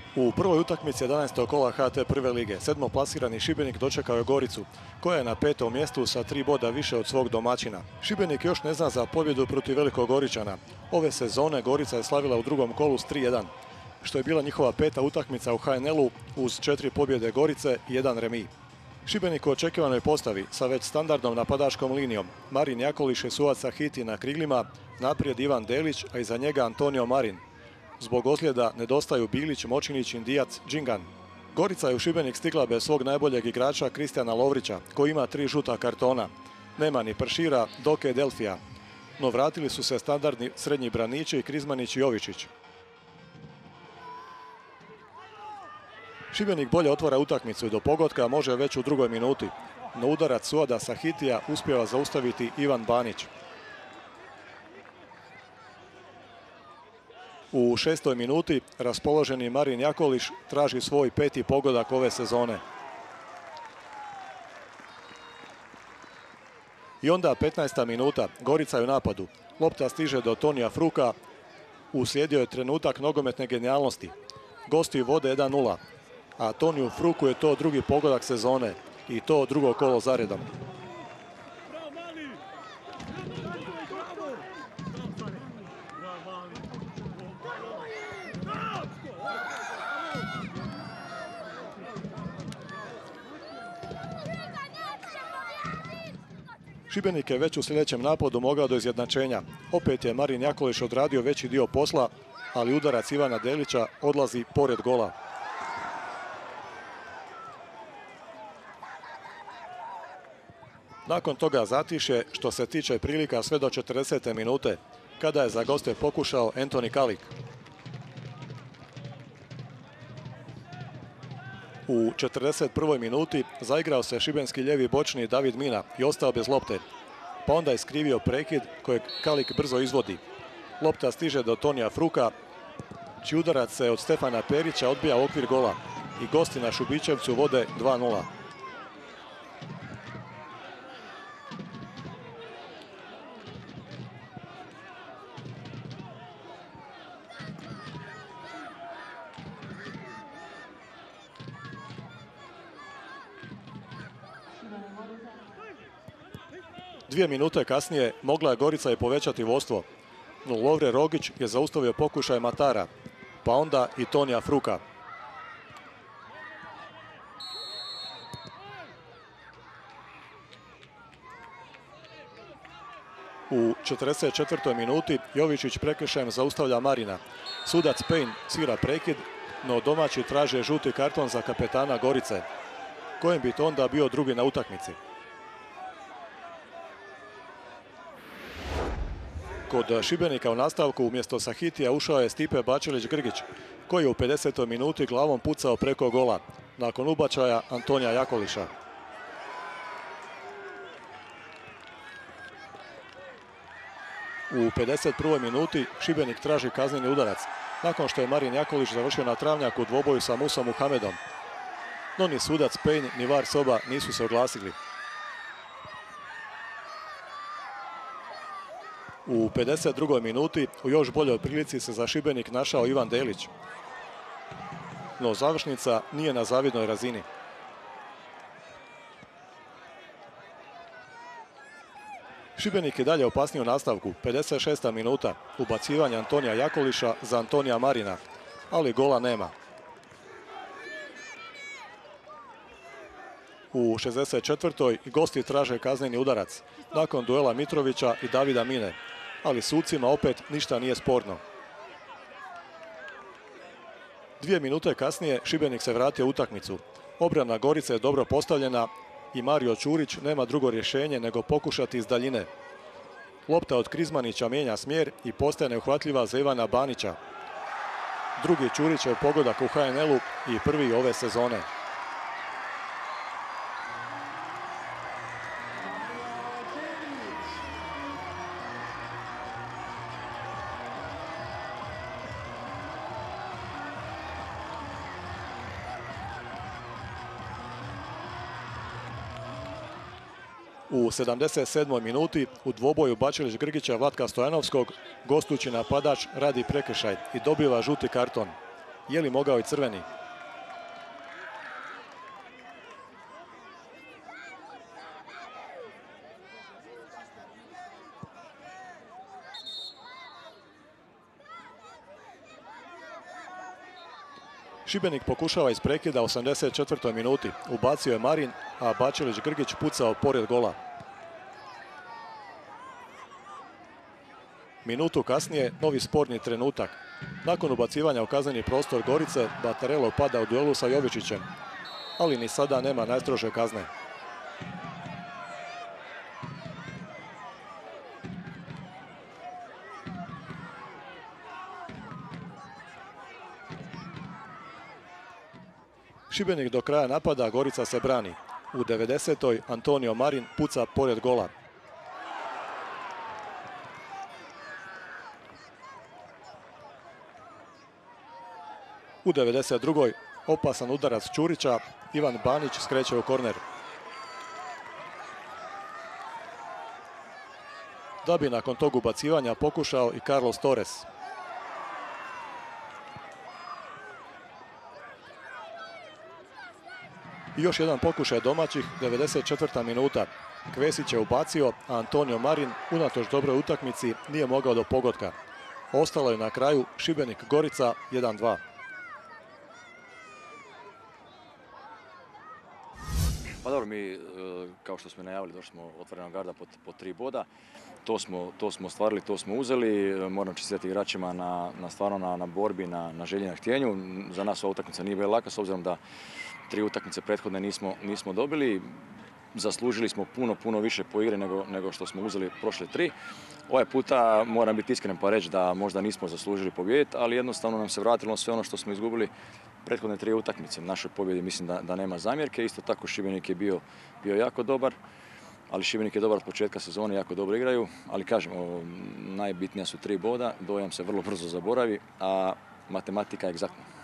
U prvoj utakmici 11. kola HT prve lige sedmoplasirani Šibenik dočekao je Goricu, koja je na 5. mjestu sa 3 boda više od svog domaćina. Šibenik još ne zna za pobjedu protiv Velikog Goričana. Ove sezone Gorica je slavila u drugom kolu s 3-1, što je bila njihova 5. utakmica u HNL-u uz 4 pobjede Gorice i 1 remi. Šibenik u očekivanoj postavi sa već standardnom napadačkom linijom. Marin Jakoliš je suvac Sahiti na krilima, naprijed Ivan Delić, a iza njega Antonio Marin. Zbog ozljeda nedostaju Bilić, Močinić, Indijac, Džingan. Gorica je u Šibenik stigla bez svog najboljeg igrača Kristijana Lovrića, koji ima 3 žuta kartona. Nema ni Pršira, Doke Delfija. No vratili su se standardni srednji branići Krizmanić i Jovičić. Šibenik bolje otvara utakmicu i do pogotka može već u drugoj minuti. No udarac Suada Sahitija uspijeva zaustaviti Ivan Banić. U 6. minuti raspoloženi Marin Jakoliš traži svoj 5. pogodak ove sezone. I onda 15. minuta, Gorica je u napadu. Lopta stiže do Tonija Fruka. Uslijedio je trenutak nogometne genijalnosti. Gosti vode 1-0. A Toniju Fruku je to drugi pogodak sezone i to drugo kolo zaredom. Šibenik je već u sljedećem napadu mogao do izjednačenja. Opet je Marin Jakoliš odradio veći dio posla, ali udarac Ivana Delića odlazi pored gola. Nakon toga zatišje što se tiče prilika sve do 40. minute, kada je za goste pokušao Antoni Kalik. U 41. minuti zaigrao se šibenski ljevi bočni David Mina i ostao bez lopte. Pa onda je skrivio prekid kojeg Kalik brzo izvodi. Lopta stiže do Tonija Fruka, čiji udarac se od Stefana Perića odbija u okvir gola i gosti na Šubićevcu vode 2-0. Dvije minute kasnije mogla je Gorica i povećati vodstvo, no Lovre Rogić je zaustavio pokušaj Matara, pa onda i Tonija Fruka. U 44. minuti Jovičić prekršajem zaustavlja Marina. Sudac Pejn svira prekid, no domaći traže žuti karton za kapetana Gorice, kojem bi to onda bio drugi na utakmici. Kod Šibenika u nastavku umjesto Sahitija ušao je Stipe Bačelić-Grgić, koji je u 50. minuti glavom pucao preko gola, nakon ubačaja Antonija Jakoliša. U 51. minuti Šibenik traži kazneni udarac, nakon što je Marin Jakolić završio na travnjaku u dvoboju sa Musom Muhamedom. No ni sudac Pejn ni VAR soba nisu se oglasili. U 52. minuti u još boljoj prilici se za Šibenik našao Ivan Delić. No završnica nije na zavidnoj razini. Šibenik je dalje opasniji u nastavku. 56. minuta, ubacivanje Antonija Jakoliša za Antonija Marina, ali gola nema. U 64. gosti traže kazneni udarac, nakon duela Mitrovića i Davida Mine, ali sucima opet ništa nije sporno. 2 minute kasnije Šibenik se vratio u utakmicu. Obrana Gorice je dobro postavljena i Mario Ćurić nema drugo rješenje nego pokušati iz daljine. Lopta od Krizmanića mijenja smjer i postaje neuhvatljiva za Ivana Banića. Drugi Ćurićev pogodak u HNL-u i prvi ove sezone. U 77. minuti u dvoboju Bačelić-Grgića Vlatka Stojanovskog gostujući napadač radi prekršaj i dobiva žuti karton. Je li mogao i crveni? Šibenik pokušava iz prekida 84. minuti. Ubacio je Marin, a Bačelić Grgić pucao pored gola. Minutu kasnije novi sporni trenutak. Nakon ubacivanja u kazneni prostor Gorice, Batarelo pada u duelu sa Jovičićem. Ali ni sada nema najstrože kazne. Šibenik do kraja napada, Gorica se brani. U 90. Antonio Marin puca pored gola. U 92. opasan udarac Ćurića, Ivan Banić skreće u korner. Da bi nakon tog ubacivanja pokušao i Carlos Torres. I još jedan pokušaj domaćih, 94. minuta. Kvesić je ubacio, a Antonio Marin, unatoč dobroj utakmici, nije mogao do pogotka. Ostalo je na kraju Šibenik-Gorica 1:2. Pa dobro, mi, kao što smo najavili, došli smo otvorenog garda po 3 boda. To smo ostvarili, to smo uzeli. Moram čestitati igračima na borbi, na želji, na htjenju. Za nas ova utakmica nije bila laka, s obzirom da 3 utakmice prethodne nismo dobili. Zaslužili smo puno više po igre nego što smo uzeli prošle 3. Ovaj puta moram biti iskren pa reći da možda nismo zaslužili pobijediti, ali jednostavno nam se vratilo sve ono što smo izgubili prethodne 3 utakmice. Našoj pobjedi mislim da nema zamjerke. Isto tako Šibenik je bio jako dobar, ali Šibenik je dobar od početka sezone, jako dobro igraju. Ali kažem, najbitnija su 3 boda, dojam se vrlo brzo zaboravi, a matematika je egzaktna.